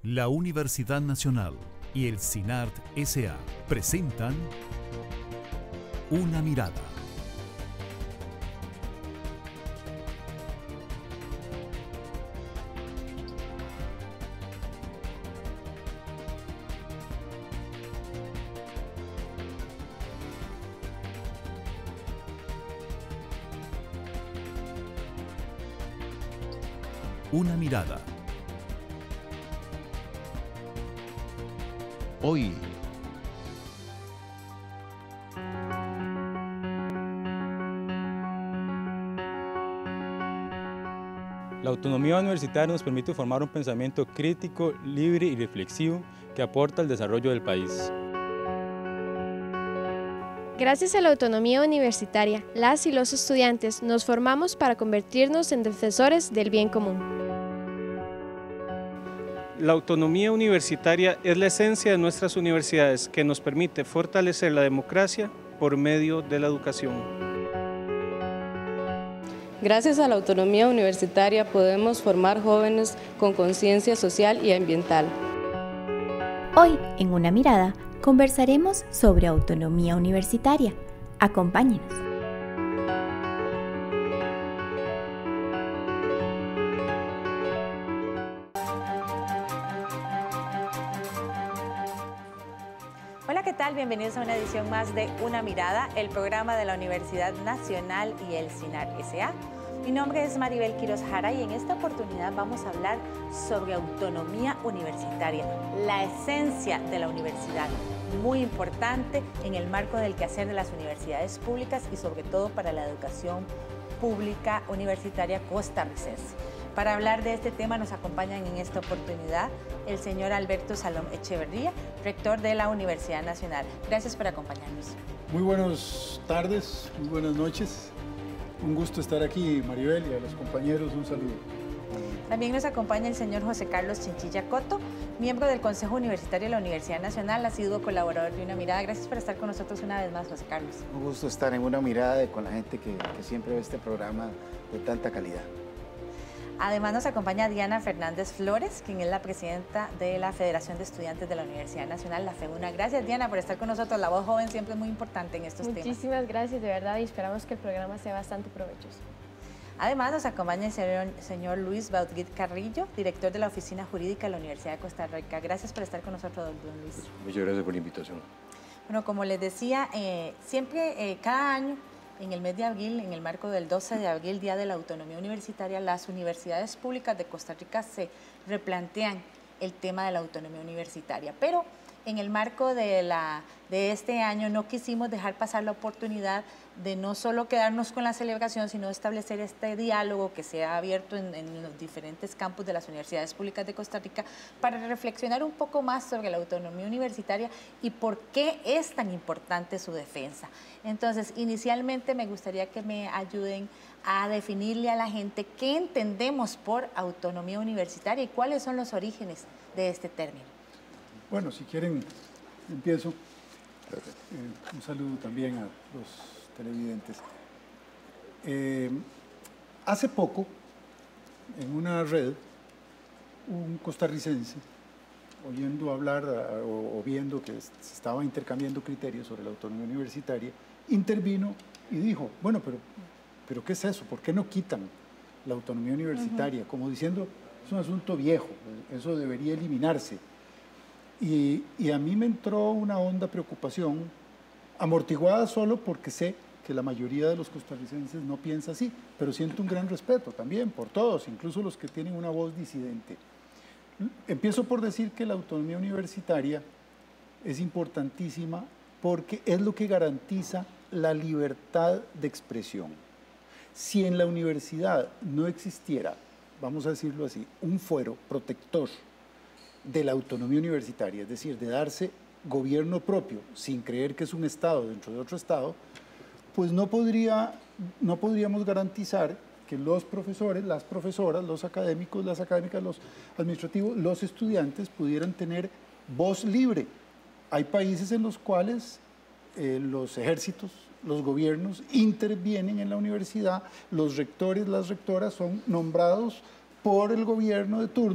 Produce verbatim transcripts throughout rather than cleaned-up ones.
La Universidad Nacional y el SINART S A presentan Una Mirada. Una Mirada. Hoy, la autonomía universitaria nos permite formar un pensamiento crítico, libre y reflexivo que aporta al desarrollo del país. Gracias a la autonomía universitaria, las y los estudiantes nos formamos para convertirnos en defensores del bien común. La autonomía universitaria es la esencia de nuestras universidades que nos permite fortalecer la democracia por medio de la educación. Gracias a la autonomía universitaria podemos formar jóvenes con conciencia social y ambiental. Hoy, en Una Mirada, conversaremos sobre autonomía universitaria. Acompáñenos. Hola, ¿qué tal? Bienvenidos a una edición más de Una Mirada, el programa de la Universidad Nacional y el SINART S A. Mi nombre es Maribel Quiroz Jara y en esta oportunidad vamos a hablar sobre autonomía universitaria, la esencia de la universidad, muy importante en el marco del quehacer de las universidades públicas y sobre todo para la educación pública universitaria costarricense. Para hablar de este tema nos acompañan en esta oportunidad el señor Alberto Salom Echeverría, rector de la Universidad Nacional. Gracias por acompañarnos. Muy buenas tardes, muy buenas noches. Un gusto estar aquí, Maribel, y a los compañeros un saludo. También nos acompaña el señor José Carlos Chinchilla Coto, miembro del Consejo Universitario de la Universidad Nacional, ha sido colaborador de Una Mirada. Gracias por estar con nosotros una vez más, José Carlos. Un gusto estar en Una Mirada y con la gente que, que siempre ve este programa de tanta calidad. Además nos acompaña Diana Fernández Flores, quien es la presidenta de la Federación de Estudiantes de la Universidad Nacional, la FEUNA. Gracias, Diana, por estar con nosotros. La voz joven siempre es muy importante en estos Muchísimas temas. Muchísimas gracias, de verdad, y esperamos que el programa sea bastante provechoso. Además nos acompaña el señor, señor Luis Bautguit Carrillo, director de la Oficina Jurídica de la Universidad de Costa Rica. Gracias por estar con nosotros, don Luis. muchas gracias por la invitación. Bueno, como les decía, eh, siempre, eh, cada año, en el mes de abril, en el marco del doce de abril, Día de la Autonomía Universitaria, las universidades públicas de Costa Rica se replantean el tema de la autonomía universitaria. Pero en el marco de, la, de este año no quisimos dejar pasar la oportunidad de no solo quedarnos con la celebración, sino establecer este diálogo que se ha abierto en, en los diferentes campus de las universidades públicas de Costa Rica para reflexionar un poco más sobre la autonomía universitaria y por qué es tan importante su defensa. Entonces, inicialmente me gustaría que me ayuden a definirle a la gente qué entendemos por autonomía universitaria y cuáles son los orígenes de este término. Bueno, si quieren, empiezo. Eh, un saludo también a los televidentes. Eh, hace poco, en una red, un costarricense, oyendo hablar a, o, o viendo que se estaba intercambiando criterios sobre la autonomía universitaria, intervino y dijo, bueno, pero, pero ¿qué es eso? ¿Por qué no quitan la autonomía universitaria? Uh-huh. Como diciendo, es un asunto viejo, eso debería eliminarse. Y, y a mí me entró una honda preocupación, amortiguada solo porque sé que la mayoría de los costarricenses no piensa así, pero siento un gran respeto también por todos, incluso los que tienen una voz disidente. Empiezo por decir que la autonomía universitaria es importantísima porque es lo que garantiza la libertad de expresión. Si en la universidad no existiera, vamos a decirlo así, un fuero protector de la autonomía universitaria, es decir, de darse gobierno propio sin creer que es un Estado dentro de otro Estado, pues no, podría, no podríamos garantizar que los profesores, las profesoras, los académicos, las académicas, los administrativos, los estudiantes pudieran tener voz libre. Hay países en los cuales eh, los ejércitos, los gobiernos intervienen en la universidad, los rectores, las rectoras son nombrados por el gobierno de turno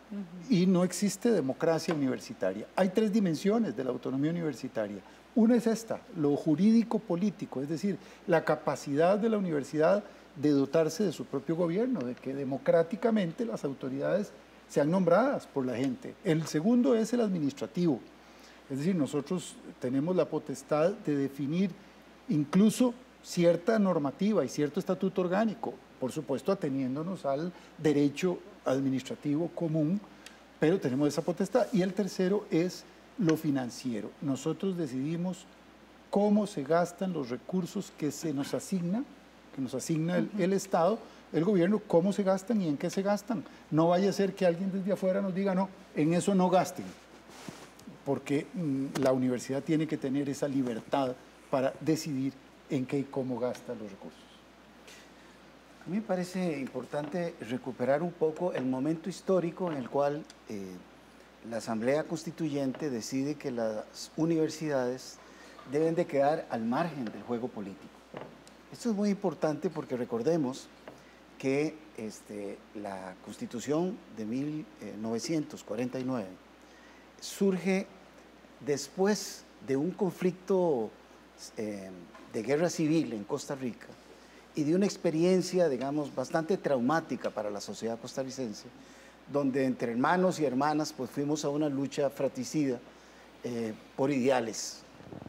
Uh-huh. Y no existe democracia universitaria. Hay tres dimensiones de la autonomía universitaria. Una es esta, lo jurídico-político, es decir, la capacidad de la universidad de dotarse de su propio gobierno, de que democráticamente las autoridades sean nombradas por la gente. El segundo es el administrativo, es decir, nosotros tenemos la potestad de definir incluso cierta normativa y cierto estatuto orgánico, por supuesto ateniéndonos al derecho administrativo común, pero tenemos esa potestad. Y el tercero es lo financiero. Nosotros decidimos cómo se gastan los recursos que se nos asignan, que nos asigna el, el Estado, el gobierno, cómo se gastan y en qué se gastan. No vaya a ser que alguien desde afuera nos diga, no, en eso no gasten, porque mm, la universidad tiene que tener esa libertad para decidir en qué y cómo gasta los recursos. A mí me parece importante recuperar un poco el momento histórico en el cual eh, la Asamblea Constituyente decide que las universidades deben de quedar al margen del juego político. Esto es muy importante porque recordemos que este, la Constitución de mil novecientos cuarenta y nueve surge después de un conflicto eh, de guerra civil en Costa Rica y de una experiencia, digamos, bastante traumática para la sociedad costarricense, donde entre hermanos y hermanas pues fuimos a una lucha fratricida eh, por ideales.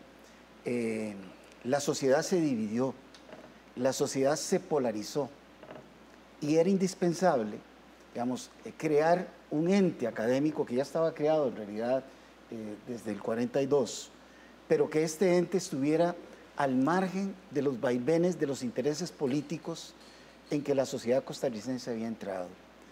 Eh, la sociedad se dividió, la sociedad se polarizó y era indispensable, digamos, eh, crear un ente académico que ya estaba creado en realidad eh, desde el cuarenta y dos, pero que este ente estuviera al margen de los vaivenes de los intereses políticos en que la sociedad costarricense había entrado.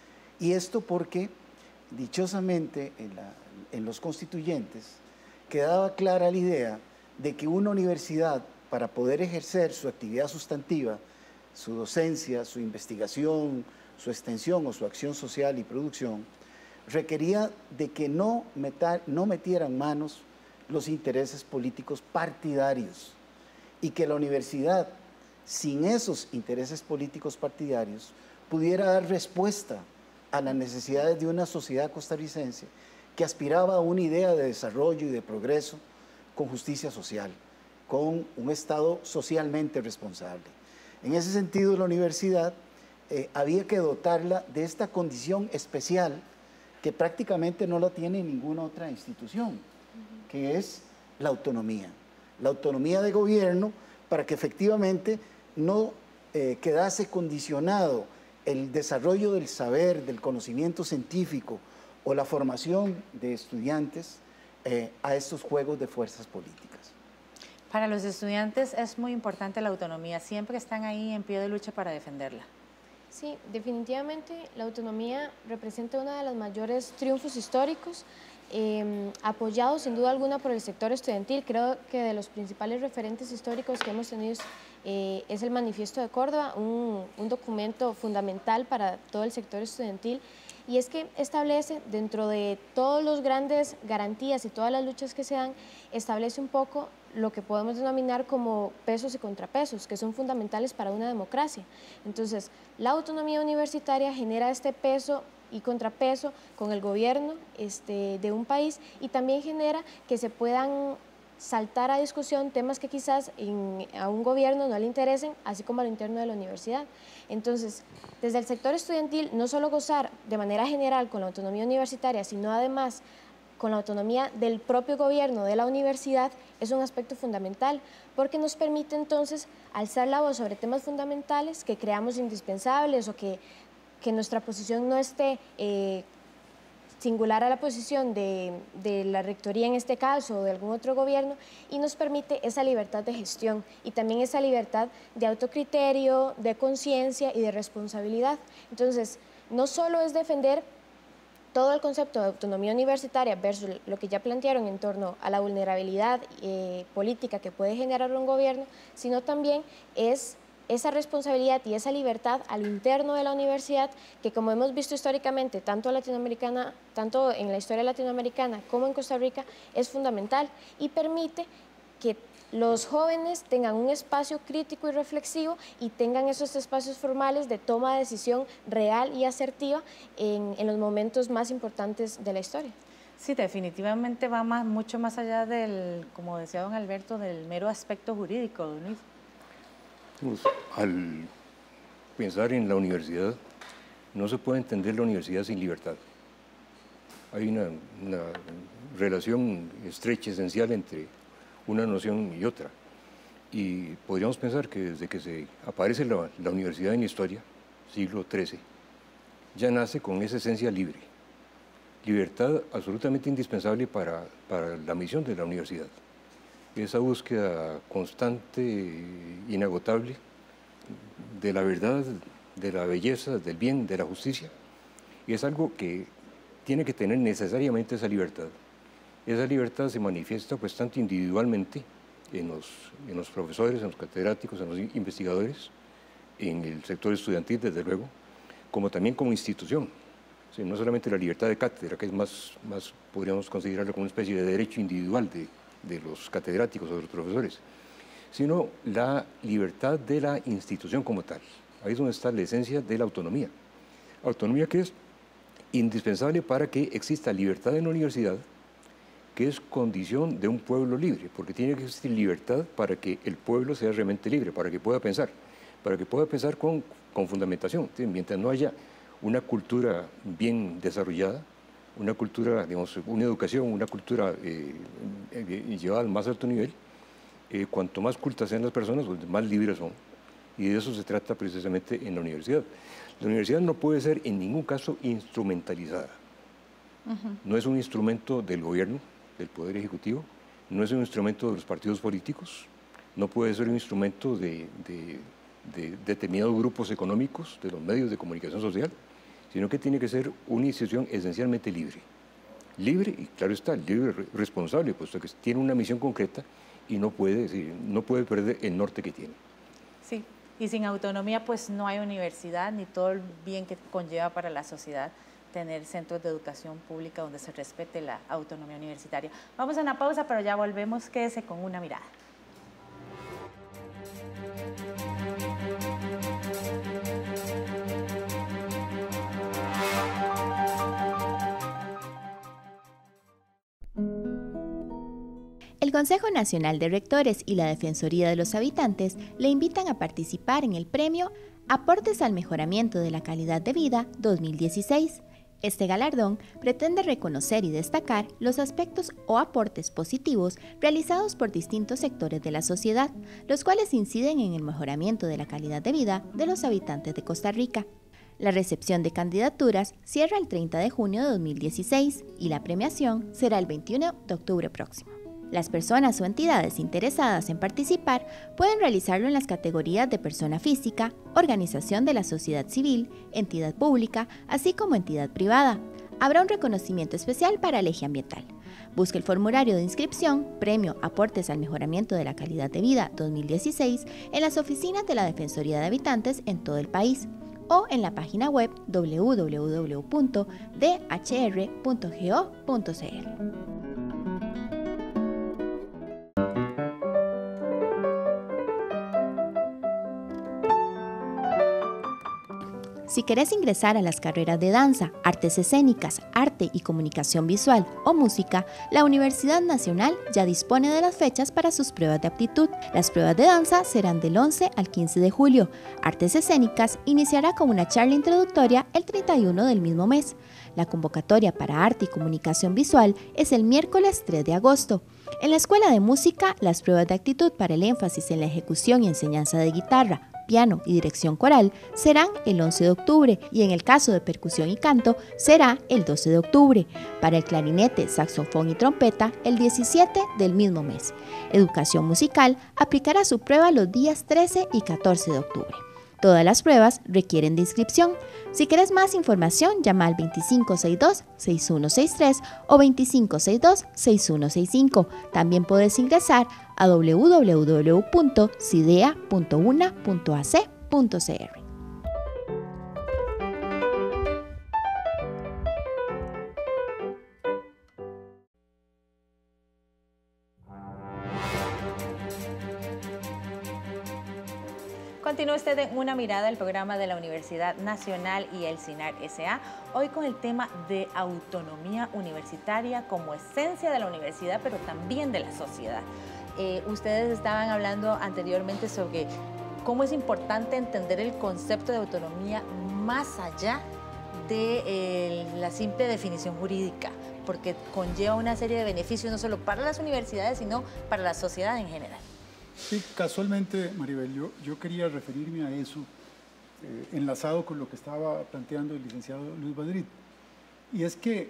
Y esto porque, dichosamente, en, la, en los constituyentes, quedaba clara la idea de que una universidad, para poder ejercer su actividad sustantiva, su docencia, su investigación, su extensión o su acción social y producción, requería de que no, metar, no metieran manos los intereses políticos partidarios y que la universidad, sin esos intereses políticos partidarios, pudiera dar respuesta a las necesidades de una sociedad costarricense que aspiraba a una idea de desarrollo y de progreso con justicia social, con un Estado socialmente responsable. En ese sentido, la universidad eh, había que dotarla de esta condición especial que prácticamente no la tiene ninguna otra institución, uh-huh. que es la autonomía. La autonomía de gobierno para que efectivamente no eh, quedase condicionado el desarrollo del saber, del conocimiento científico o la formación de estudiantes eh, a estos juegos de fuerzas políticas. Para los estudiantes es muy importante la autonomía, siempre están ahí en pie de lucha para defenderla. Sí, definitivamente la autonomía representa uno de los mayores triunfos históricos, eh, apoyado sin duda alguna por el sector estudiantil. Creo que de los principales referentes históricos que hemos tenido eh, es el Manifiesto de Córdoba, un, un documento fundamental para todo el sector estudiantil, y es que establece, dentro de todos los grandes garantías y todas las luchas que se dan, establece un poco lo que podemos denominar como pesos y contrapesos, que son fundamentales para una democracia. Entonces, la autonomía universitaria genera este peso y contrapeso con el gobierno este, de un país, y también genera que se puedan saltar a discusión temas que quizás en, a un gobierno no le interesen, así como a lo interno de la universidad. Entonces, desde el sector estudiantil, no solo gozar de manera general con la autonomía universitaria, sino además con la autonomía del propio gobierno de la universidad, es un aspecto fundamental, porque nos permite entonces alzar la voz sobre temas fundamentales que creamos indispensables o que, que nuestra posición no esté eh, singular a la posición de, de la rectoría en este caso o de algún otro gobierno, y nos permite esa libertad de gestión y también esa libertad de autocriterio, de conciencia y de responsabilidad. Entonces, no solo es defender todo el concepto de autonomía universitaria versus lo que ya plantearon en torno a la vulnerabilidad eh, política que puede generar un gobierno, sino también es esa responsabilidad y esa libertad al interno de la universidad, que como hemos visto históricamente, tanto, latinoamericana, tanto en la historia latinoamericana como en Costa Rica, es fundamental y permite que los jóvenes tengan un espacio crítico y reflexivo y tengan esos espacios formales de toma de decisión real y asertiva en, en los momentos más importantes de la historia. Sí, definitivamente va más, mucho más allá del, como decía don Alberto, del mero aspecto jurídico, don Luis. Pues, al pensar en la universidad, no se puede entender la universidad sin libertad. Hay una, una relación estrecha, esencial entre una noción y otra. Y podríamos pensar que desde que se aparece la, la universidad en la historia, siglo trece, ya nace con esa esencia libre. Libertad absolutamente indispensable para, para la misión de la universidad. Esa búsqueda constante, inagotable, de la verdad, de la belleza, del bien, de la justicia, y es algo que tiene que tener necesariamente esa libertad. Esa libertad se manifiesta pues tanto individualmente en los, en los profesores, en los catedráticos, en los investigadores, en el sector estudiantil, desde luego, como también como institución. O sea, no solamente la libertad de cátedra, que es más, más podríamos considerarlo como una especie de derecho individual de, de los catedráticos o de los profesores, sino la libertad de la institución como tal. Ahí es donde está la esencia de la autonomía. Autonomía que es indispensable para que exista libertad en la universidad, que es condición de un pueblo libre, porque tiene que existir libertad para que el pueblo sea realmente libre, para que pueda pensar, para que pueda pensar con, con fundamentación. Mientras no haya una cultura bien desarrollada, una cultura, digamos, una educación, una cultura eh, eh, llevada al más alto nivel, eh, cuanto más cultas sean las personas, pues más libres son. Y de eso se trata precisamente en la universidad. La universidad no puede ser en ningún caso instrumentalizada. Uh-huh. No es un instrumento del gobierno, del Poder Ejecutivo, no es un instrumento de los partidos políticos, no puede ser un instrumento de, de, de determinados grupos económicos, de los medios de comunicación social, sino que tiene que ser una institución esencialmente libre. Libre, y claro está, libre, responsable, puesto que tiene una misión concreta y no puede, decir, no puede perder el norte que tiene. Sí, y sin autonomía pues no hay universidad ni todo el bien que conlleva para la sociedad tener centros de educación pública donde se respete la autonomía universitaria. Vamos a una pausa, pero ya volvemos. Quédese con Una Mirada. El Consejo Nacional de Rectores y la Defensoría de los Habitantes le invitan a participar en el premio Aportes al Mejoramiento de la Calidad de Vida dos mil dieciséis. Este galardón pretende reconocer y destacar los aspectos o aportes positivos realizados por distintos sectores de la sociedad, los cuales inciden en el mejoramiento de la calidad de vida de los habitantes de Costa Rica. La recepción de candidaturas cierra el treinta de junio de dos mil dieciséis y la premiación será el veintiuno de octubre próximo. Las personas o entidades interesadas en participar pueden realizarlo en las categorías de persona física, organización de la sociedad civil, entidad pública, así como entidad privada. Habrá un reconocimiento especial para el eje ambiental. Busque el formulario de inscripción, Premio Aportes al Mejoramiento de la Calidad de Vida dos mil dieciséis en las oficinas de la Defensoría de Habitantes en todo el país o en la página web doble u doble u doble u punto d h r punto go punto c r. Si querés ingresar a las carreras de danza, artes escénicas, arte y comunicación visual o música, la Universidad Nacional ya dispone de las fechas para sus pruebas de aptitud. Las pruebas de danza serán del once al quince de julio. Artes escénicas iniciará con una charla introductoria el treinta y uno del mismo mes. La convocatoria para arte y comunicación visual es el miércoles tres de agosto. En la Escuela de Música, las pruebas de aptitud para el énfasis en la ejecución y enseñanza de guitarra, piano y dirección coral serán el once de octubre y en el caso de percusión y canto será el doce de octubre. Para el clarinete, saxofón y trompeta el diecisiete del mismo mes. Educación musical aplicará su prueba los días trece y catorce de octubre. Todas las pruebas requieren de inscripción. Si quieres más información, llama al veinticinco sesenta y dos, sesenta y uno sesenta y tres o veinticinco sesenta y dos, sesenta y uno sesenta y cinco. También puedes ingresar a doble u doble u doble u punto cidea punto una punto a c punto c r. Continúa usted en Una Mirada, el programa de la Universidad Nacional y el CINAR S A, hoy con el tema de autonomía universitaria como esencia de la universidad, pero también de la sociedad. Eh, ustedes estaban hablando anteriormente sobre cómo es importante entender el concepto de autonomía más allá de eh, la simple definición jurídica, porque conlleva una serie de beneficios no solo para las universidades, sino para la sociedad en general. Sí, casualmente, Maribel, yo, yo quería referirme a eso, eh, enlazado con lo que estaba planteando el licenciado Luis Madrid. Y es que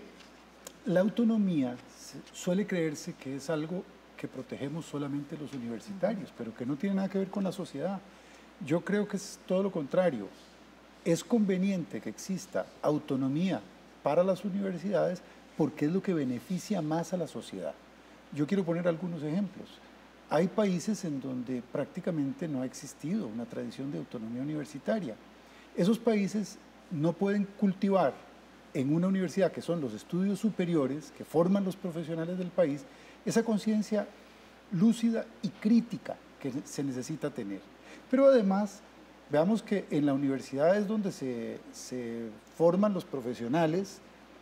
la autonomía suele creerse que es algo que protegemos solamente los universitarios, pero que no tiene nada que ver con la sociedad. Yo creo que es todo lo contrario. Es conveniente que exista autonomía para las universidades porque es lo que beneficia más a la sociedad. Yo quiero poner algunos ejemplos. Hay países en donde prácticamente no ha existido una tradición de autonomía universitaria. Esos países no pueden cultivar en una universidad, que son los estudios superiores, que forman los profesionales del país, esa conciencia lúcida y crítica que se necesita tener. Pero además, veamos que en la universidad es donde se, se forman los profesionales,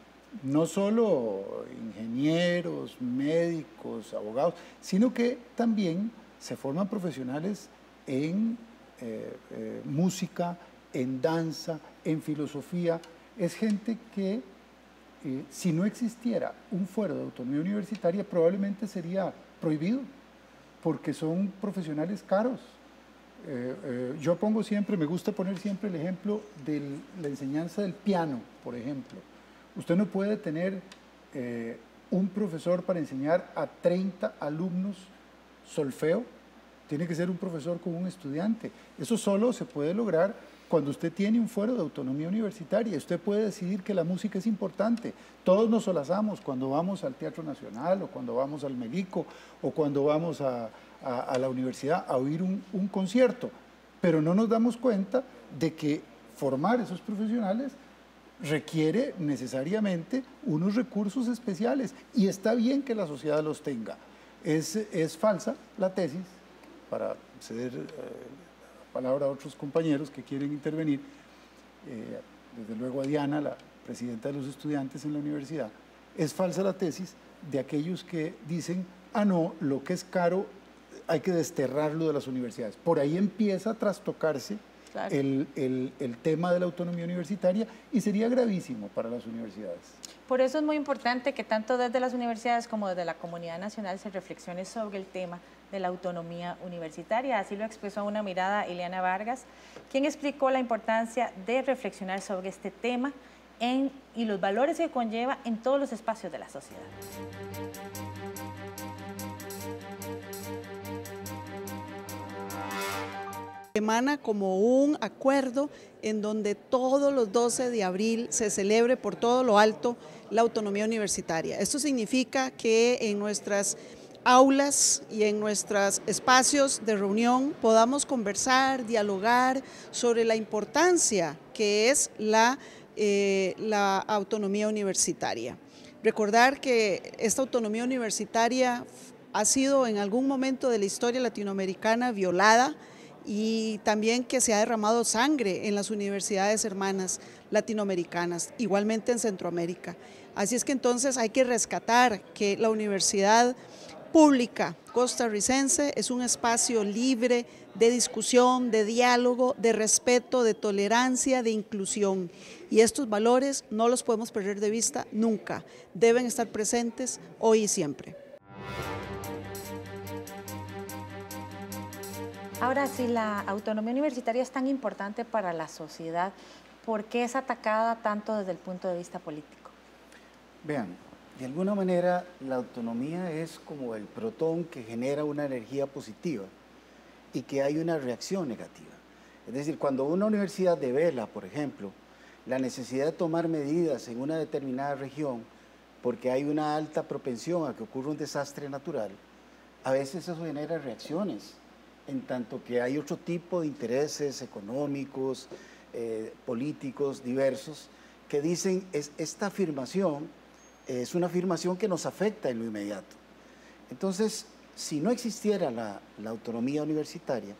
no solo ingenieros, médicos, abogados, sino que también se forman profesionales en eh, eh, música, en danza, en filosofía. Es gente que, eh, si no existiera un fuero de autonomía universitaria, probablemente sería prohibido, porque son profesionales caros. Eh, eh, yo pongo siempre, me gusta poner siempre el ejemplo de la enseñanza del piano, por ejemplo. Usted no puede tener eh, un profesor para enseñar a treinta alumnos solfeo, tiene que ser un profesor con un estudiante. Eso solo se puede lograr cuando usted tiene un fuero de autonomía universitaria. Usted puede decidir que la música es importante. Todos nos solazamos cuando vamos al Teatro Nacional o cuando vamos al Melico o cuando vamos a, a, a la universidad a oír un, un concierto, pero no nos damos cuenta de que formar esos profesionales requiere necesariamente unos recursos especiales y está bien que la sociedad los tenga. Es, es falsa la tesis, para ceder eh, la palabra a otros compañeros que quieren intervenir, eh, desde luego a Diana, la presidenta de los estudiantes en la universidad, es falsa la tesis de aquellos que dicen, ah no, lo que es caro hay que desterrarlo de las universidades. Por ahí empieza a trastocarse Claro. El, el, el tema de la autonomía universitaria y sería gravísimo para las universidades. Por eso es muy importante que tanto desde las universidades como desde la comunidad nacional se reflexione sobre el tema de la autonomía universitaria. Así lo expresó a Una Mirada Ileana Vargas, quien explicó la importancia de reflexionar sobre este tema en, y los valores que conlleva en todos los espacios de la sociedad. Emana como un acuerdo en donde todos los doce de abril se celebre por todo lo alto la autonomía universitaria. Esto significa que en nuestras aulas y en nuestros espacios de reunión podamos conversar, dialogar sobre la importancia que es la, eh, la autonomía universitaria. Recordar que esta autonomía universitaria ha sido en algún momento de la historia latinoamericana violada, y también que se ha derramado sangre en las universidades hermanas latinoamericanas, igualmente en Centroamérica. Así es que entonces hay que rescatar que la universidad pública costarricense es un espacio libre de discusión, de diálogo, de respeto, de tolerancia, de inclusión. Y estos valores no los podemos perder de vista nunca, deben estar presentes hoy y siempre. Ahora, si la autonomía universitaria es tan importante para la sociedad, ¿por qué es atacada tanto desde el punto de vista político? Vean, de alguna manera la autonomía es como el protón que genera una energía positiva y que hay una reacción negativa. Es decir, cuando una universidad devela, por ejemplo, la necesidad de tomar medidas en una determinada región porque hay una alta propensión a que ocurra un desastre natural, a veces eso genera reacciones, en tanto que hay otro tipo de intereses económicos, eh, políticos, diversos, que dicen es, esta afirmación es una afirmación que nos afecta en lo inmediato. Entonces, si no existiera la, la autonomía universitaria,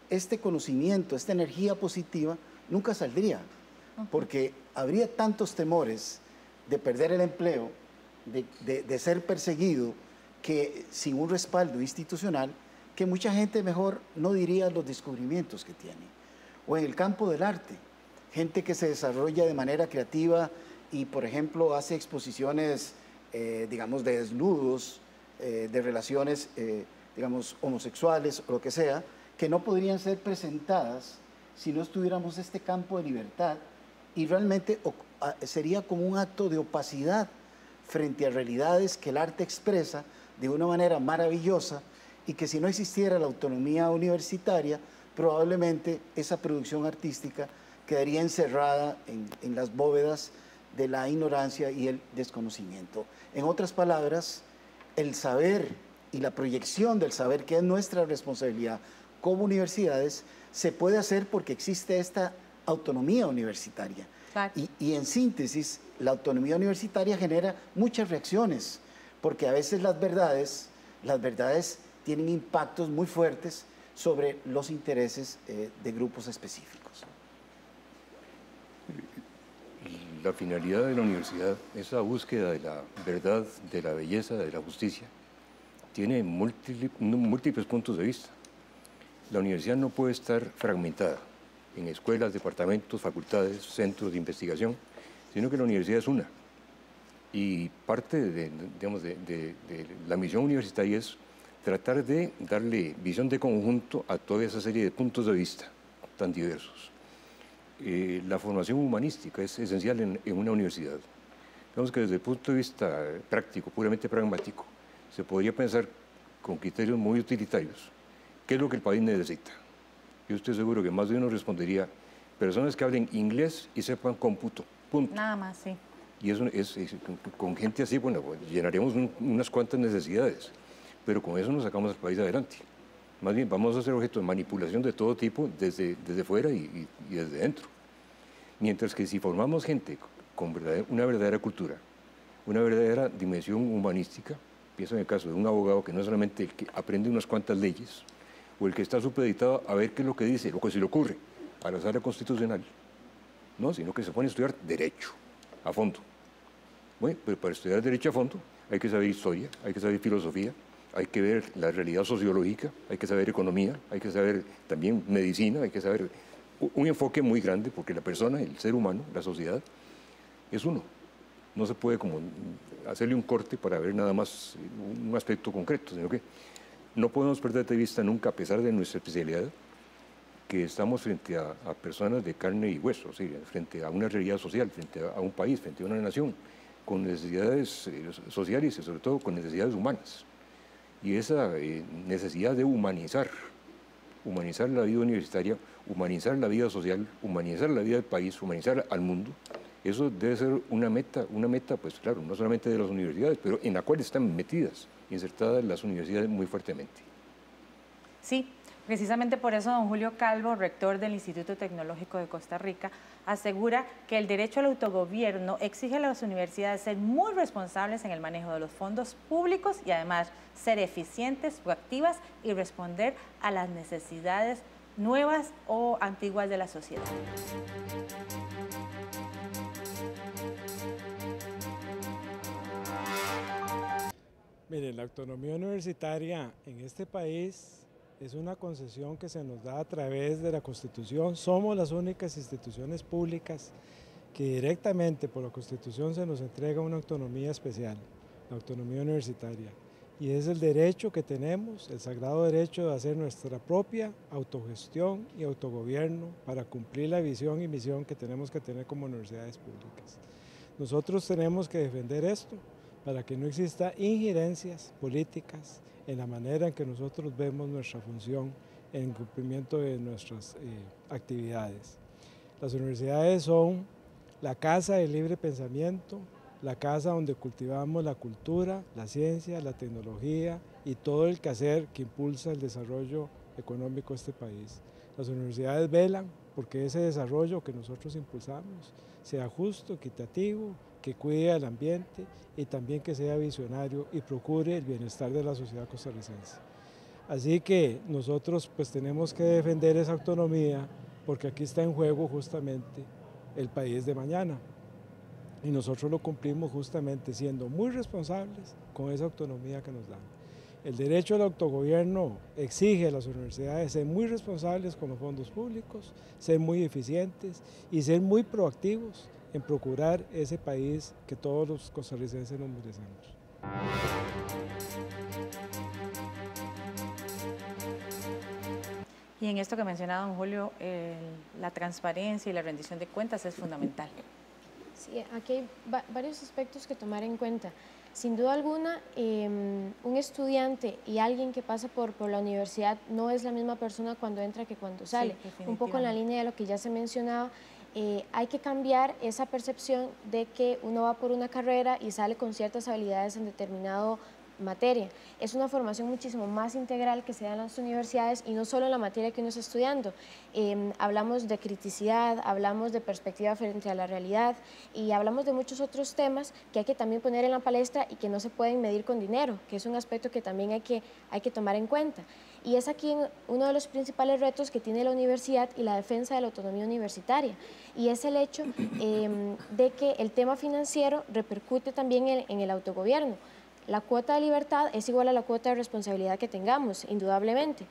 este conocimiento, esta energía positiva, nunca saldría, porque habría tantos temores de perder el empleo, de, de, de ser perseguido, que sin un respaldo institucional, que mucha gente mejor no diría los descubrimientos que tiene. O en el campo del arte, gente que se desarrolla de manera creativa y, por ejemplo, hace exposiciones, eh, digamos, de desnudos, eh, de relaciones, eh, digamos, homosexuales o lo que sea, que no podrían ser presentadas si no estuviéramos en este campo de libertad, y realmente sería como un acto de opacidad frente a realidades que el arte expresa de una manera maravillosa, y que si no existiera la autonomía universitaria, probablemente esa producción artística quedaría encerrada en, en las bóvedas de la ignorancia y el desconocimiento. En otras palabras, el saber y la proyección del saber, que es nuestra responsabilidad como universidades, se puede hacer porque existe esta autonomía universitaria. Claro. Y, y en síntesis, la autonomía universitaria genera muchas reacciones, porque a veces las verdades, las verdades tienen impactos muy fuertes sobre los intereses eh, de grupos específicos. La finalidad de la universidad, esa búsqueda de la verdad, de la belleza, de la justicia, tiene múltiples, múltiples puntos de vista. La universidad no puede estar fragmentada en escuelas, departamentos, facultades, centros de investigación, sino que la universidad es una. Y parte de, digamos, de, de, de la misión universitaria es tratar de darle visión de conjunto a toda esa serie de puntos de vista tan diversos. Eh, la formación humanística es esencial en, en una universidad. Digamos que desde el punto de vista práctico, puramente pragmático, se podría pensar con criterios muy utilitarios qué es lo que el país necesita. Yo estoy seguro que más de uno respondería: personas que hablen inglés y sepan cómputo, punto. Nada más, sí. Y eso es, es, con gente así, bueno, pues llenaríamos un, unas cuantas necesidades, pero con eso nos sacamos al país adelante. Más bien vamos a ser objeto de manipulación de todo tipo desde, desde fuera y, y, y desde dentro. Mientras que si formamos gente con verdadera, una verdadera cultura, una verdadera dimensión humanística, pienso en el caso de un abogado que no es solamente el que aprende unas cuantas leyes, o el que está supeditado a ver qué es lo que dice, lo que se le ocurre a la sala constitucional, no, sino que se pone a estudiar derecho a fondo. Bueno, pero para estudiar derecho a fondo hay que saber historia, hay que saber filosofía, hay que ver la realidad sociológica, hay que saber economía, hay que saber también medicina, hay que saber un enfoque muy grande, porque la persona, el ser humano, la sociedad, es uno. No se puede como hacerle un corte para ver nada más un aspecto concreto, sino que no podemos perder de vista nunca, a pesar de nuestra especialidad, que estamos frente a, a personas de carne y hueso, o sea, frente a una realidad social, frente a, a un país, frente a una nación, con necesidades eh, sociales y sobre todo con necesidades humanas. Y esa eh, necesidad de humanizar, humanizar la vida universitaria, humanizar la vida social, humanizar la vida del país, humanizar al mundo, eso debe ser una meta, una meta, pues claro, no solamente de las universidades, pero en la cual están metidas, insertadas las universidades muy fuertemente. Sí, precisamente por eso don Julio Calvo, rector del Instituto Tecnológico de Costa Rica, asegura que el derecho al autogobierno exige a las universidades ser muy responsables en el manejo de los fondos públicos y además ser eficientes, proactivas y responder a las necesidades nuevas o antiguas de la sociedad. Mire, la autonomía universitaria en este país es una concesión que se nos da a través de la Constitución. Somos las únicas instituciones públicas que directamente por la Constitución se nos entrega una autonomía especial, la autonomía universitaria. Y es el derecho que tenemos, el sagrado derecho de hacer nuestra propia autogestión y autogobierno para cumplir la visión y misión que tenemos que tener como universidades públicas. Nosotros tenemos que defender esto para que no exista injerencias políticas en la manera en que nosotros vemos nuestra función en el cumplimiento de nuestras eh, actividades. Las universidades son la casa del libre pensamiento, la casa donde cultivamos la cultura, la ciencia, la tecnología y todo el quehacer que impulsa el desarrollo económico de este país. Las universidades velan porque ese desarrollo que nosotros impulsamos sea justo, equitativo, que cuide al ambiente y también que sea visionario y procure el bienestar de la sociedad costarricense. Así que nosotros pues tenemos que defender esa autonomía porque aquí está en juego justamente el país de mañana. Y nosotros lo cumplimos justamente siendo muy responsables con esa autonomía que nos dan. El derecho al autogobierno exige a las universidades ser muy responsables con los fondos públicos, ser muy eficientes y ser muy proactivos en procurar ese país que todos los costarricenses nos merecemos. Y en esto que mencionaba don Julio, el, la transparencia y la rendición de cuentas es fundamental. Sí, aquí hay va varios aspectos que tomar en cuenta. Sin duda alguna, eh, un estudiante y alguien que pasa por, por la universidad no es la misma persona cuando entra que cuando sale. Sí, un poco en la línea de lo que ya se mencionaba, eh, hay que cambiar esa percepción de que uno va por una carrera y sale con ciertas habilidades en determinado materia. Es una formación muchísimo más integral que se da en las universidades y no solo en la materia que uno está estudiando. Eh, hablamos de criticidad, hablamos de perspectiva frente a la realidad y hablamos de muchos otros temas que hay que también poner en la palestra y que no se pueden medir con dinero, que es un aspecto que también hay que, hay que tomar en cuenta. Y es aquí uno de los principales retos que tiene la universidad y la defensa de la autonomía universitaria, y es el hecho eh, de que el tema financiero repercute también en, en el autogobierno. La cuota de libertad es igual a la cuota de responsabilidad que tengamos, indudablemente.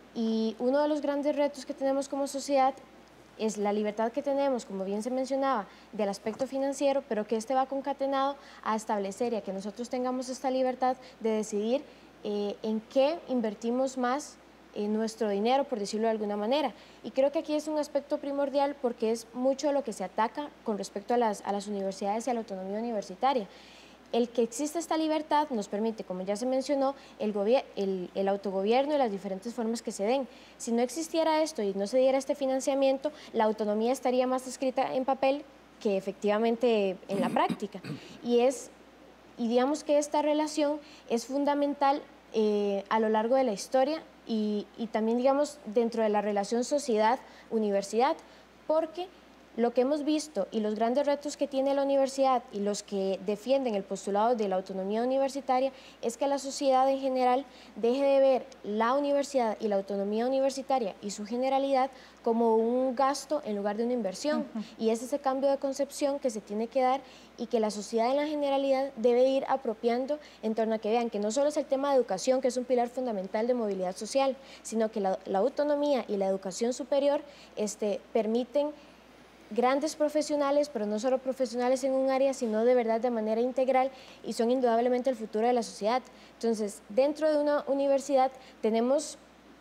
Y uno de los grandes retos que tenemos como sociedad es la libertad que tenemos, como bien se mencionaba, del aspecto financiero, pero que este va concatenado a establecer y a que nosotros tengamos esta libertad de decidir eh, en qué invertimos más eh, nuestro dinero, por decirlo de alguna manera. Y creo que aquí es un aspecto primordial porque es mucho de lo que se ataca con respecto a las, a las universidades y a la autonomía universitaria. El que exista esta libertad nos permite, como ya se mencionó, el, el, el autogobierno y las diferentes formas que se den. Si no existiera esto y no se diera este financiamiento, la autonomía estaría más escrita en papel que efectivamente en la práctica. Y, es, y digamos que esta relación es fundamental eh, a lo largo de la historia y, y también, digamos, dentro de la relación sociedad-universidad, porque lo que hemos visto y los grandes retos que tiene la universidad y los que defienden el postulado de la autonomía universitaria es que la sociedad en general deje de ver la universidad y la autonomía universitaria y su generalidad como un gasto en lugar de una inversión. Uh-huh. Y es ese cambio de concepción que se tiene que dar y que la sociedad en la generalidad debe ir apropiando en torno a que vean que no solo es el tema de educación, que es un pilar fundamental de movilidad social, sino que la, la autonomía y la educación superior este, permiten grandes profesionales, pero no solo profesionales en un área, sino de verdad de manera integral y son indudablemente el futuro de la sociedad. Entonces, dentro de una universidad tenemos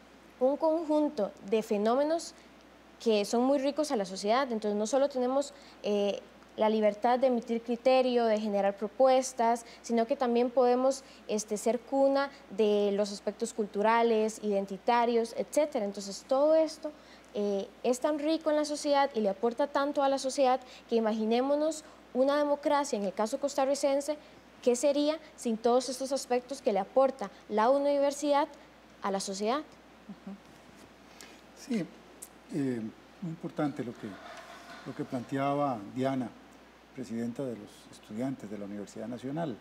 un conjunto de fenómenos que son muy ricos a la sociedad. Entonces, no solo tenemos eh, la libertad de emitir criterio, de generar propuestas, sino que también podemos este, ser cuna de los aspectos culturales, identitarios, etcétera. Entonces, todo esto Eh, es tan rico en la sociedad y le aporta tanto a la sociedad que imaginémonos una democracia, en el caso costarricense, ¿qué sería sin todos estos aspectos que le aporta la universidad a la sociedad? Uh-huh. Sí, eh, muy importante lo que, lo que planteaba Diana, presidenta de los estudiantes de la Universidad Nacional.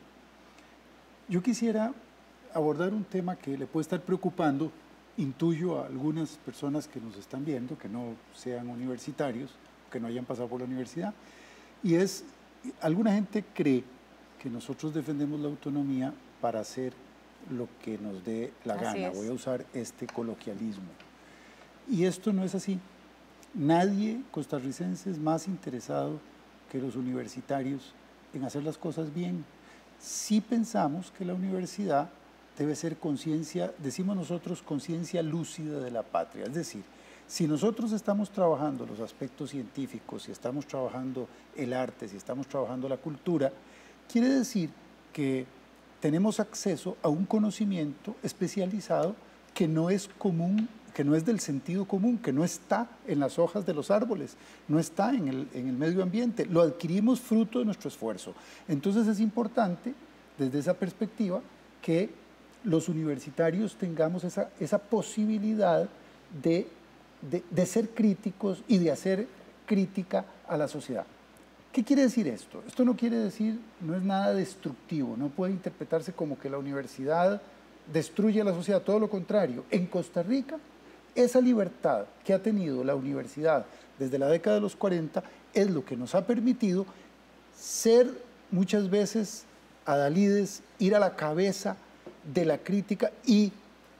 Yo quisiera abordar un tema que le puede estar preocupando, intuyo a algunas personas que nos están viendo, que no sean universitarios, que no hayan pasado por la universidad, y es, alguna gente cree que nosotros defendemos la autonomía para hacer lo que nos dé la Así gana. es. Voy a usar este coloquialismo. Y esto no es así. Nadie costarricense es más interesado que los universitarios en hacer las cosas bien. Sí pensamos que la universidad debe ser conciencia, decimos nosotros, conciencia lúcida de la patria. Es decir, si nosotros estamos trabajando los aspectos científicos, si estamos trabajando el arte, si estamos trabajando la cultura, quiere decir que tenemos acceso a un conocimiento especializado que no es común, que no es del sentido común, que no está en las hojas de los árboles, no está en el, en el medio ambiente, lo adquirimos fruto de nuestro esfuerzo. Entonces es importante, desde esa perspectiva, que los universitarios tengamos esa, esa posibilidad de, de, de ser críticos y de hacer crítica a la sociedad. ¿Qué quiere decir esto? Esto no quiere decir, no es nada destructivo, no puede interpretarse como que la universidad destruye a la sociedad, todo lo contrario. En Costa Rica, esa libertad que ha tenido la universidad desde la década de los cuarenta es lo que nos ha permitido ser muchas veces adalides, ir a la cabeza de la crítica y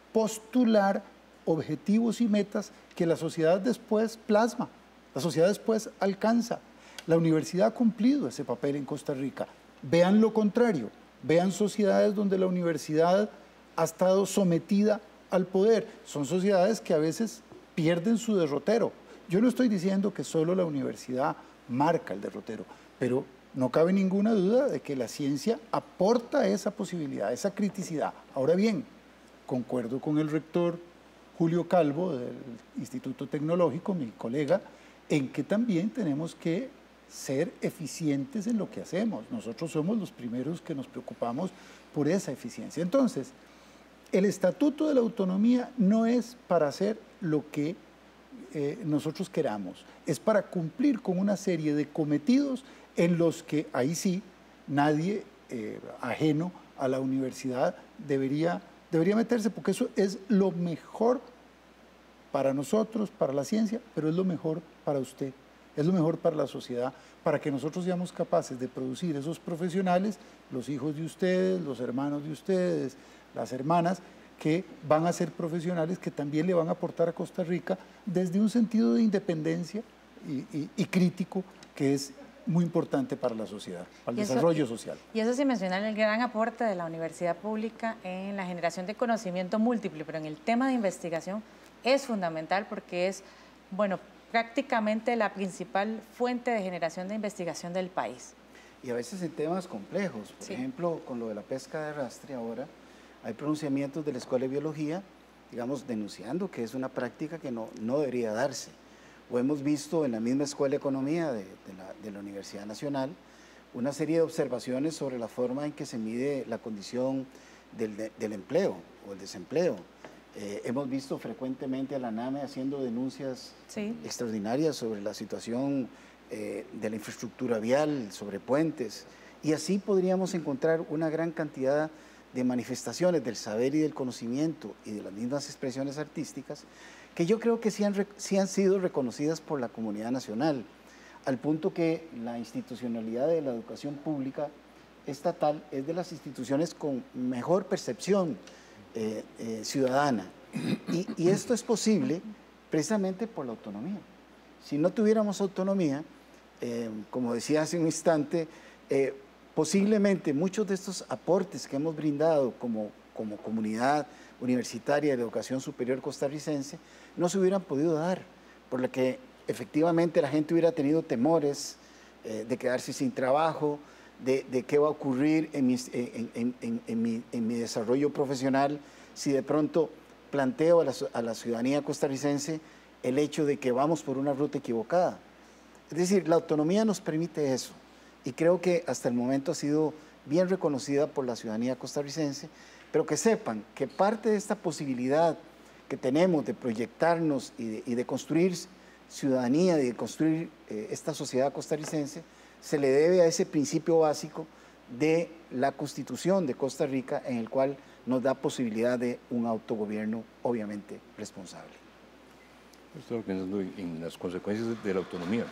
postular objetivos y metas que la sociedad después plasma, la sociedad después alcanza. La universidad ha cumplido ese papel en Costa Rica. Vean lo contrario, vean sociedades donde la universidad ha estado sometida al poder. Son sociedades que a veces pierden su derrotero. Yo no estoy diciendo que solo la universidad marca el derrotero, pero no cabe ninguna duda de que la ciencia aporta esa posibilidad, esa criticidad. Ahora bien, concuerdo con el rector Julio Calvo del Instituto Tecnológico, mi colega, en que también tenemos que ser eficientes en lo que hacemos. Nosotros somos los primeros que nos preocupamos por esa eficiencia. Entonces, el Estatuto de la Autonomía no es para hacer lo que eh, nosotros queramos, es para cumplir con una serie de cometidos en los que ahí sí nadie eh, ajeno a la universidad debería, debería meterse, porque eso es lo mejor para nosotros, para la ciencia, pero es lo mejor para usted, es lo mejor para la sociedad, para que nosotros seamos capaces de producir esos profesionales, los hijos de ustedes, los hermanos de ustedes, las hermanas, que van a ser profesionales que también le van a aportar a Costa Rica desde un sentido de independencia y, y, y crítico que es muy importante para la sociedad, para el y eso, desarrollo social. Y eso sin mencionar el gran aporte de la universidad pública en la generación de conocimiento múltiple, pero en el tema de investigación es fundamental porque es, bueno, prácticamente la principal fuente de generación de investigación del país. Y a veces en temas complejos, por sí. ejemplo, con lo de la pesca de arrastre ahora, hay pronunciamientos de la Escuela de Biología, digamos, denunciando que es una práctica que no, no debería darse. O hemos visto en la misma Escuela de Economía de, de, la, de la Universidad Nacional una serie de observaciones sobre la forma en que se mide la condición del, de, del empleo o el desempleo. Eh, hemos visto frecuentemente a la NAME haciendo denuncias sí. extraordinarias sobre la situación eh, de la infraestructura vial, sobre puentes, y así podríamos encontrar una gran cantidad de manifestaciones del saber y del conocimiento y de las mismas expresiones artísticas que yo creo que sí han, sí han sido reconocidas por la comunidad nacional, al punto que la institucionalidad de la educación pública estatal es de las instituciones con mejor percepción eh, eh, ciudadana. Y, y esto es posible precisamente por la autonomía. Si no tuviéramos autonomía, eh, como decía hace un instante, eh, posiblemente muchos de estos aportes que hemos brindado como, como comunidad universitaria de la educación superior costarricense no se hubieran podido dar, por lo que efectivamente la gente hubiera tenido temores eh, de quedarse sin trabajo, de, de qué va a ocurrir en mi, en, en, en, en, mi, en mi desarrollo profesional si de pronto planteo a la, a la ciudadanía costarricense el hecho de que vamos por una ruta equivocada. Es decir, la autonomía nos permite eso. Y creo que hasta el momento ha sido bien reconocida por la ciudadanía costarricense, pero que sepan que parte de esta posibilidad que tenemos de proyectarnos y de, y de construir ciudadanía y de construir eh, esta sociedad costarricense se le debe a ese principio básico de la Constitución de Costa Rica, en el cual nos da posibilidad de un autogobierno obviamente responsable. Estaba pensando en las consecuencias de la autonomía.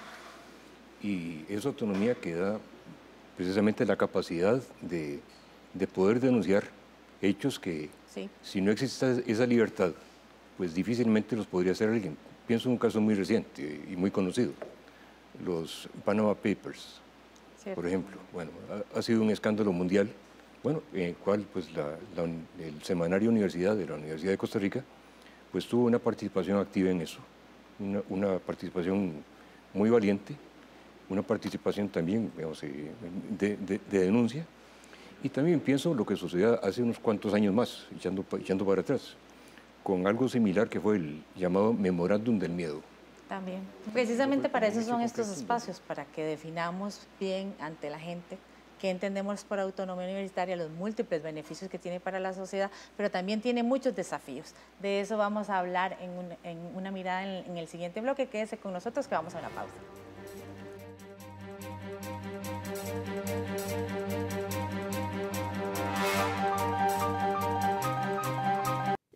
Y esa autonomía que da precisamente la capacidad de, de poder denunciar hechos que, sí. si no existe esa libertad, pues difícilmente los podría hacer alguien. Pienso en un caso muy reciente y muy conocido, los Panama Papers, Cierto. por ejemplo. Bueno, ha, ha sido un escándalo mundial, bueno, en el cual pues, la, la, el semanario Universidad de la Universidad de Costa Rica pues tuvo una participación activa en eso, una, una participación muy valiente, una participación también digamos, de, de, de denuncia, y también pienso lo que sucedió hace unos cuantos años más, echando, echando para atrás, con algo similar que fue el llamado Memorándum del Miedo. También. Precisamente para eso son estos espacios, para que definamos bien ante la gente qué entendemos por autonomía universitaria, los múltiples beneficios que tiene para la sociedad, pero también tiene muchos desafíos. De eso vamos a hablar en, un, en una mirada en, en el siguiente bloque. Quédese con nosotros que vamos a una pausa.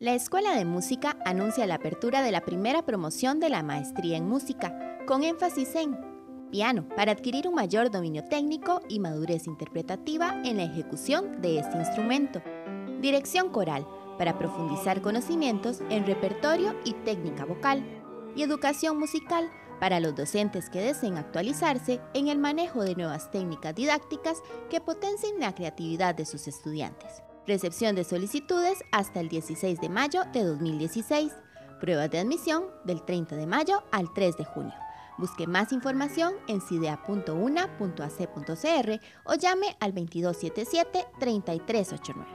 La Escuela de Música anuncia la apertura de la primera promoción de la Maestría en Música, con énfasis en piano, para adquirir un mayor dominio técnico y madurez interpretativa en la ejecución de este instrumento. Dirección coral, para profundizar conocimientos en repertorio y técnica vocal. Y educación musical, para los docentes que deseen actualizarse en el manejo de nuevas técnicas didácticas que potencien la creatividad de sus estudiantes. Recepción de solicitudes hasta el dieciséis de mayo de dos mil dieciséis. Pruebas de admisión del treinta de mayo al tres de junio. Busque más información en cidea punto una punto a c punto c r o llame al veintidós setenta y siete, treinta y tres ochenta y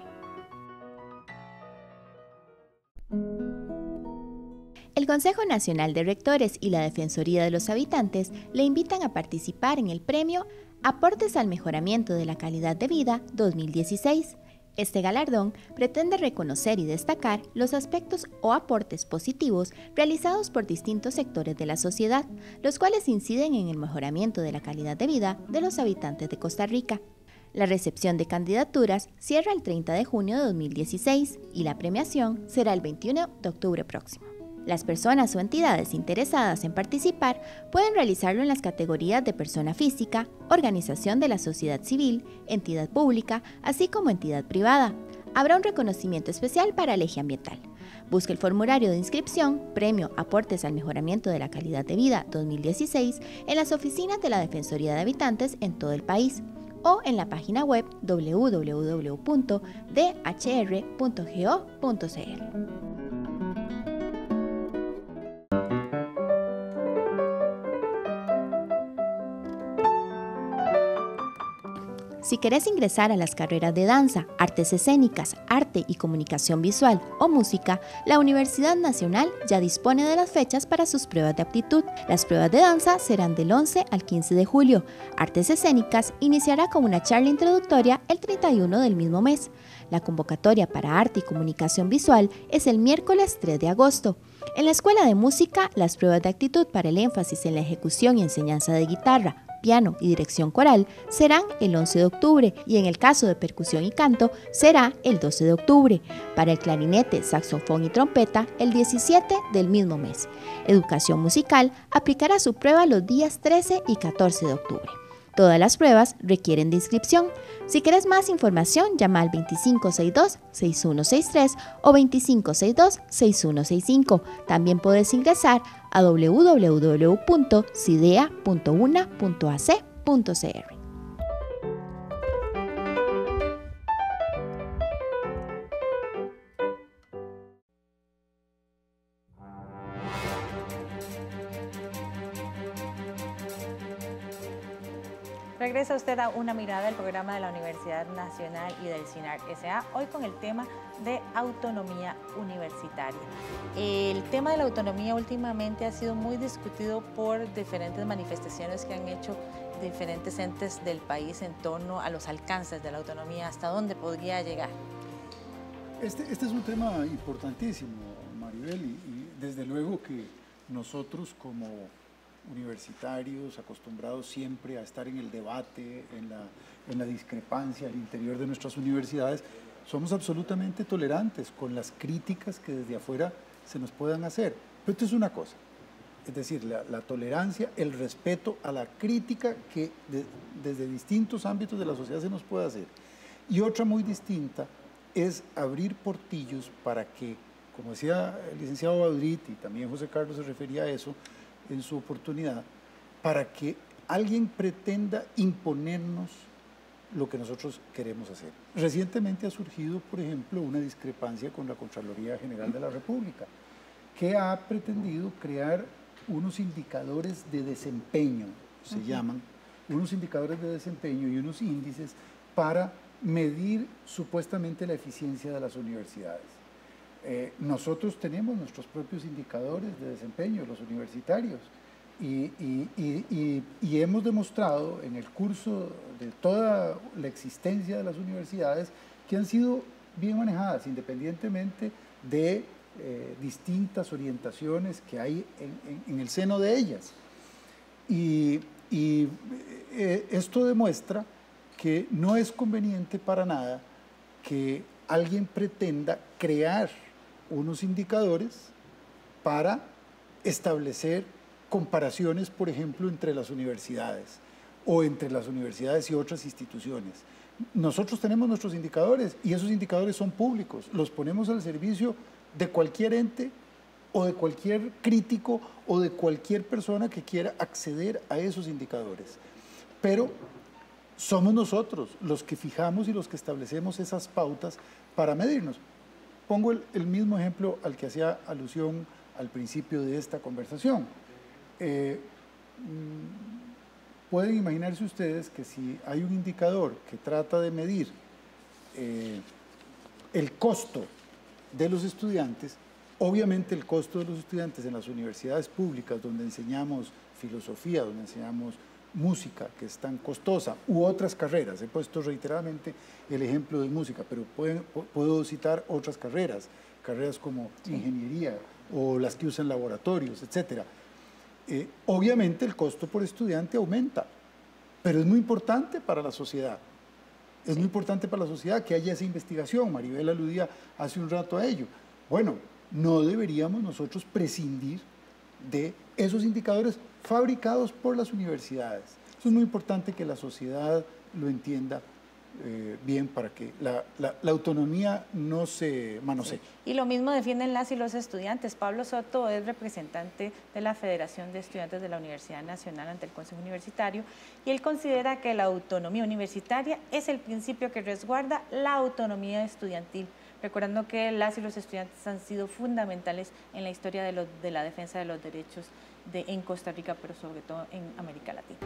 nueve. El Consejo Nacional de Rectores y la Defensoría de los Habitantes le invitan a participar en el premio Aportes al Mejoramiento de la Calidad de Vida dos mil dieciséis. Este galardón pretende reconocer y destacar los aspectos o aportes positivos realizados por distintos sectores de la sociedad, los cuales inciden en el mejoramiento de la calidad de vida de los habitantes de Costa Rica. La recepción de candidaturas cierra el treinta de junio de dos mil dieciséis y la premiación será el veintiuno de octubre próximo. Las personas o entidades interesadas en participar pueden realizarlo en las categorías de persona física, organización de la sociedad civil, entidad pública, así como entidad privada. Habrá un reconocimiento especial para el eje ambiental. Busque el formulario de inscripción, Premio Aportes al Mejoramiento de la Calidad de Vida dos mil dieciséis, en las oficinas de la Defensoría de Habitantes en todo el país o en la página web w w w punto d h r punto go punto c r. Si querés ingresar a las carreras de danza, artes escénicas, arte y comunicación visual o música, la Universidad Nacional ya dispone de las fechas para sus pruebas de aptitud. Las pruebas de danza serán del once al quince de julio. Artes escénicas iniciará con una charla introductoria el treinta y uno del mismo mes. La convocatoria para arte y comunicación visual es el miércoles tres de agosto. En la Escuela de Música, las pruebas de aptitud para el énfasis en la ejecución y enseñanza de guitarra, piano y dirección coral serán el once de octubre y en el caso de percusión y canto será el doce de octubre. Para el clarinete, saxofón y trompeta el diecisiete del mismo mes. Educación musical aplicará su prueba los días trece y catorce de octubre. Todas las pruebas requieren de inscripción. Si quieres más información, llama al veinticinco sesenta y dos, sesenta y uno sesenta y tres o veinticinco sesenta y dos, sesenta y uno sesenta y cinco. También puedes ingresar a w w w punto cidea punto una punto a c punto c r. Regresa usted a Una Mirada, del programa de la Universidad Nacional y del CINART S A, hoy con el tema de autonomía universitaria. El tema de la autonomía últimamente ha sido muy discutido por diferentes manifestaciones que han hecho diferentes entes del país en torno a los alcances de la autonomía, hasta dónde podría llegar. Este, este es un tema importantísimo, Maribel, y, y desde luego que nosotros como universitarios, acostumbrados siempre a estar en el debate, en la, en la discrepancia al interior de nuestras universidades, somos absolutamente tolerantes con las críticas que desde afuera se nos puedan hacer. Pero esto es una cosa, es decir, la, la tolerancia, el respeto a la crítica que de, desde distintos ámbitos de la sociedad se nos puede hacer. Y otra muy distinta es abrir portillos para que, como decía el licenciado Baudrit, y también José Carlos se refería a eso en su oportunidad, para que alguien pretenda imponernos lo que nosotros queremos hacer. Recientemente ha surgido, por ejemplo, una discrepancia con la Contraloría General de la República, que ha pretendido crear unos indicadores de desempeño, se uh-huh. llaman, unos indicadores de desempeño y unos índices para medir supuestamente la eficiencia de las universidades. Eh, nosotros tenemos nuestros propios indicadores de desempeño, los universitarios, y, y, y, y, y hemos demostrado en el curso de toda la existencia de las universidades que han sido bien manejadas, independientemente de eh, distintas orientaciones que hay en, en, en el seno de ellas. Y, y eh, esto demuestra que no es conveniente para nada que alguien pretenda crear unos indicadores para establecer comparaciones, por ejemplo, entre las universidades o entre las universidades y otras instituciones. Nosotros tenemos nuestros indicadores y esos indicadores son públicos, los ponemos al servicio de cualquier ente o de cualquier crítico o de cualquier persona que quiera acceder a esos indicadores. Pero somos nosotros los que fijamos y los que establecemos esas pautas para medirnos. Pongo el, el mismo ejemplo al que hacía alusión al principio de esta conversación. Eh, pueden imaginarse ustedes que si hay un indicador que trata de medir eh, el costo de los estudiantes, obviamente el costo de los estudiantes en las universidades públicas donde enseñamos filosofía, donde enseñamos música, que es tan costosa, u otras carreras, he puesto reiteradamente el ejemplo de música, pero pueden, puedo citar otras carreras, carreras como sí. ingeniería o las que usan laboratorios, etcétera. Eh, obviamente el costo por estudiante aumenta, pero es muy importante para la sociedad. Es sí. muy importante para la sociedad que haya esa investigación. Maribel aludía hace un rato a ello. Bueno, no deberíamos nosotros prescindir de esos indicadores fabricados por las universidades. Eso es muy importante que la sociedad lo entienda eh, bien para que la, la, la autonomía no se manosee. Sí. Y lo mismo defienden las y los estudiantes. Pablo Soto es representante de la Federación de Estudiantes de la Universidad Nacional ante el Consejo Universitario y él considera que la autonomía universitaria es el principio que resguarda la autonomía estudiantil, recordando que las y los estudiantes han sido fundamentales en la historia de, lo, de la defensa de los derechos de, en Costa Rica, pero sobre todo en América Latina.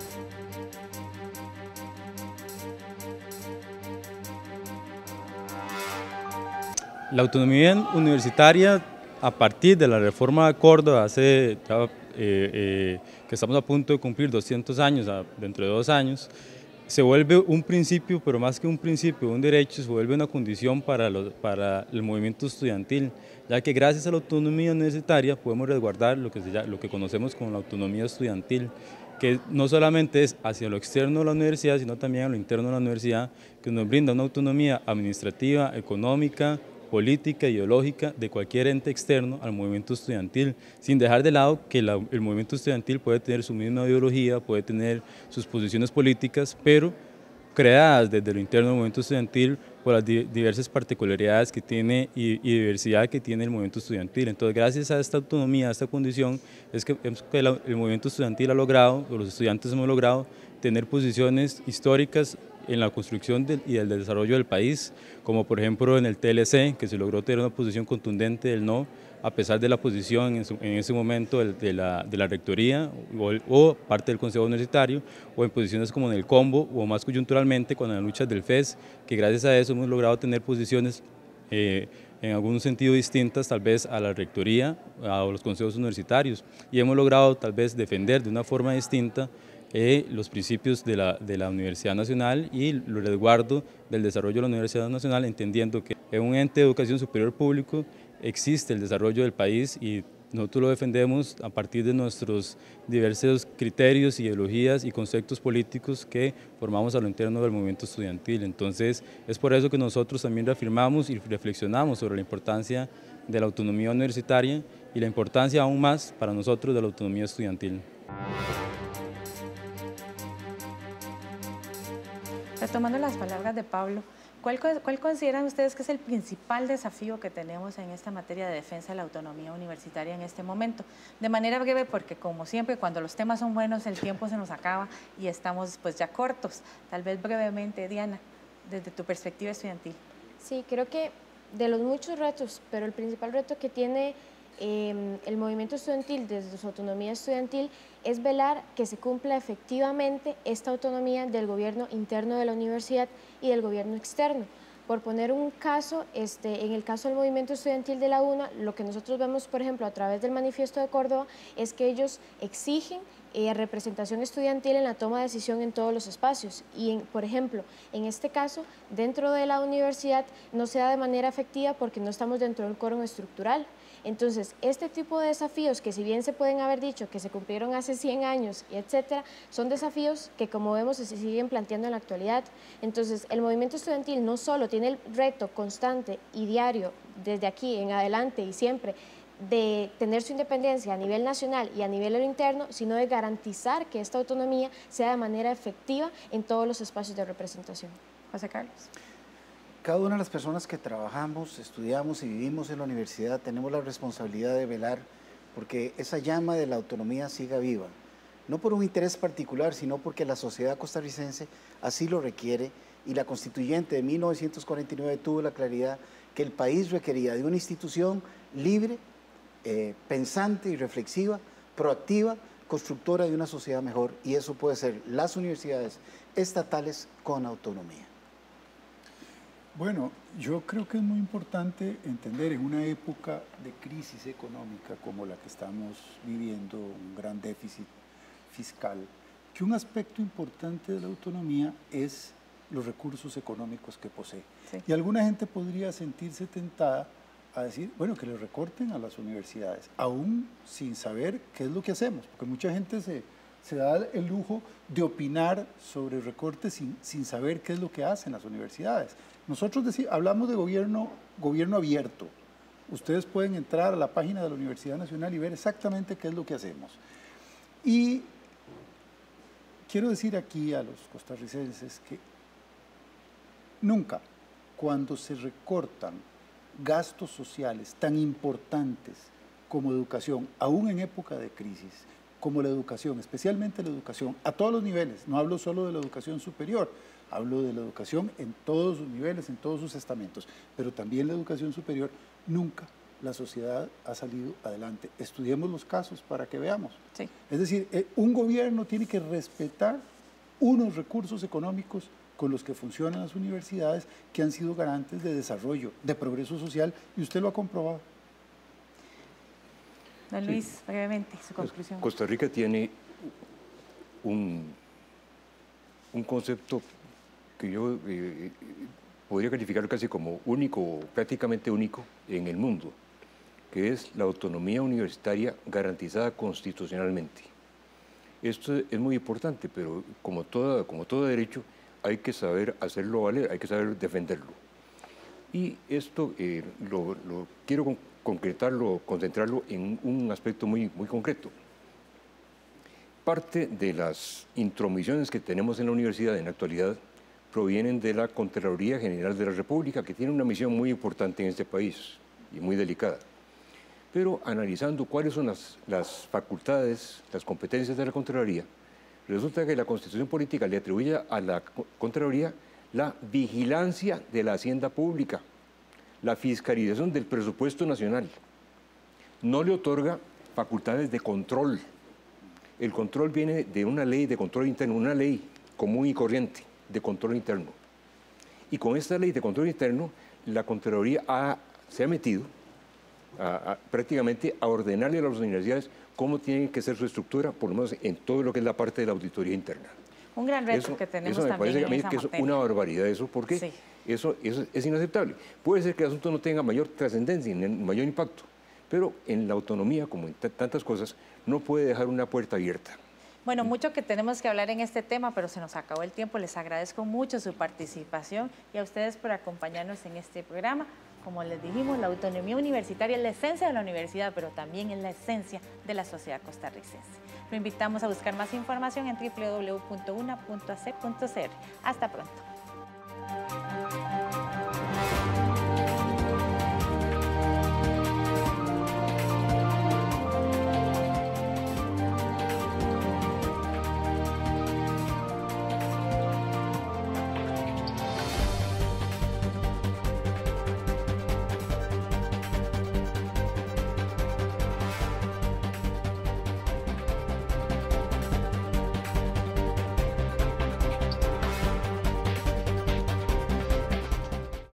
La autonomía universitaria, a partir de la reforma de Córdoba, hace ya, eh, eh, que estamos a punto de cumplir doscientos años, a, dentro de dos años, se vuelve un principio, pero más que un principio, un derecho, se vuelve una condición para, los, para el movimiento estudiantil, ya que gracias a la autonomía universitaria podemos resguardar lo que, se llama, lo que conocemos como la autonomía estudiantil, que no solamente es hacia lo externo de la universidad, sino también a lo interno de la universidad, que nos brinda una autonomía administrativa, económica, política, ideológica de cualquier ente externo al movimiento estudiantil, sin dejar de lado que la, el movimiento estudiantil puede tener su misma ideología, puede tener sus posiciones políticas, pero creadas desde lo interno del movimiento estudiantil por las di diversas particularidades que tiene y, y diversidad que tiene el movimiento estudiantil. Entonces, gracias a esta autonomía, a esta condición, es que, es que la, el movimiento estudiantil ha logrado, o los estudiantes hemos logrado, tener posiciones históricas en la construcción del, y el desarrollo del país, como por ejemplo en el T L C, que se logró tener una posición contundente del no, a pesar de la posición en, su, en ese momento de, de, la, de la rectoría o, o parte del Consejo Universitario, o en posiciones como en el Combo, o más coyunturalmente con las luchas del F E S, que gracias a eso hemos logrado tener posiciones eh, en algún sentido distintas tal vez a la rectoría, a los consejos universitarios, y hemos logrado tal vez defender de una forma distinta Eh, los principios de la, de la Universidad Nacional y el resguardo del desarrollo de la Universidad Nacional, entendiendo que en un ente de educación superior público existe el desarrollo del país y nosotros lo defendemos a partir de nuestros diversos criterios, ideologías y conceptos políticos que formamos a lo interno del movimiento estudiantil. Entonces, es por eso que nosotros también reafirmamos y reflexionamos sobre la importancia de la autonomía universitaria y la importancia aún más para nosotros de la autonomía estudiantil. Retomando las palabras de Pablo, ¿cuál, ¿cuál consideran ustedes que es el principal desafío que tenemos en esta materia de defensa de la autonomía universitaria en este momento? De manera breve, porque como siempre, cuando los temas son buenos, el tiempo se nos acaba y estamos pues ya cortos. Tal vez brevemente, Diana, desde tu perspectiva estudiantil. Sí, creo que de los muchos retos, pero el principal reto que tiene eh, el movimiento estudiantil desde su autonomía estudiantil es velar que se cumpla efectivamente esta autonomía del gobierno interno de la universidad y del gobierno externo. Por poner un caso, este, en el caso del movimiento estudiantil de la UNA, lo que nosotros vemos, por ejemplo, a través del Manifiesto de Córdoba, es que ellos exigen eh, representación estudiantil en la toma de decisión en todos los espacios. Y, en, por ejemplo, en este caso, dentro de la universidad no se da de manera efectiva porque no estamos dentro del quórum estructural. Entonces, este tipo de desafíos, que si bien se pueden haber dicho que se cumplieron hace cien años, y etcétera, son desafíos que, como vemos, se siguen planteando en la actualidad. Entonces, el movimiento estudiantil no solo tiene el reto constante y diario desde aquí en adelante y siempre de tener su independencia a nivel nacional y a nivel interno, sino de garantizar que esta autonomía sea de manera efectiva en todos los espacios de representación. José Carlos. Cada una de las personas que trabajamos, estudiamos y vivimos en la universidad tenemos la responsabilidad de velar porque esa llama de la autonomía siga viva, no por un interés particular, sino porque la sociedad costarricense así lo requiere, y la constituyente de mil novecientos cuarenta y nueve tuvo la claridad que el país requería de una institución libre, eh, pensante y reflexiva, proactiva, constructora de una sociedad mejor, y eso puede ser las universidades estatales con autonomía. Bueno, yo creo que es muy importante entender en una época de crisis económica como la que estamos viviendo, un gran déficit fiscal, que un aspecto importante de la autonomía es los recursos económicos que posee. Sí. Y alguna gente podría sentirse tentada a decir, bueno, que le recorten a las universidades, aún sin saber qué es lo que hacemos, porque mucha gente se, se da el lujo de opinar sobre recortes sin, sin saber qué es lo que hacen las universidades. Nosotros decimos, hablamos de gobierno, gobierno abierto. Ustedes pueden entrar a la página de la Universidad Nacional y ver exactamente qué es lo que hacemos. Y quiero decir aquí a los costarricenses que nunca, cuando se recortan gastos sociales tan importantes como educación, aún en época de crisis, como la educación, especialmente la educación, a todos los niveles, no hablo solo de la educación superior, hablo de la educación en todos sus niveles, en todos sus estamentos, pero también la educación superior, nunca la sociedad ha salido adelante. Estudiemos los casos para que veamos. Sí. Es decir, un gobierno tiene que respetar unos recursos económicos con los que funcionan las universidades, que han sido garantes de desarrollo, de progreso social, y usted lo ha comprobado. Don Luis, sí. brevemente, su conclusión. Costa Rica tiene un, un concepto que yo eh, podría calificar casi como único, prácticamente único en el mundo, que es la autonomía universitaria garantizada constitucionalmente. Esto es muy importante, pero como, toda, como todo derecho, hay que saber hacerlo valer, hay que saber defenderlo. Y esto eh, lo, lo quiero con, concretarlo, concentrarlo en un aspecto muy, muy concreto. Parte de las intromisiones que tenemos en la universidad en la actualidad provienen de la Contraloría General de la República, que tiene una misión muy importante en este país y muy delicada. Pero analizando cuáles son las, las facultades, las competencias de la Contraloría, resulta que la Constitución Política le atribuye a la Contraloría la vigilancia de la hacienda pública, la fiscalización del presupuesto nacional. No le otorga facultades de control. El control viene de una ley de control interno, una ley común y corriente de control interno. Y con esta ley de control interno, la Contraloría ha, se ha metido a, a, prácticamente a ordenarle a las universidades cómo tiene que ser su estructura, por lo menos en todo lo que es la parte de la auditoría interna. Un gran reto eso, que tenemos eso me también parece en a mí esa que es materia. una barbaridad eso, porque sí. eso, eso es inaceptable. Puede ser que el asunto no tenga mayor trascendencia, mayor impacto, pero en la autonomía, como en tantas cosas, no puede dejar una puerta abierta. Bueno, mucho que tenemos que hablar en este tema, pero se nos acabó el tiempo. Les agradezco mucho su participación y a ustedes por acompañarnos en este programa. Como les dijimos, la autonomía universitaria es la esencia de la universidad, pero también es la esencia de la sociedad costarricense. Lo invitamos a buscar más información en w w w punto u n a punto a c punto c r. Hasta pronto.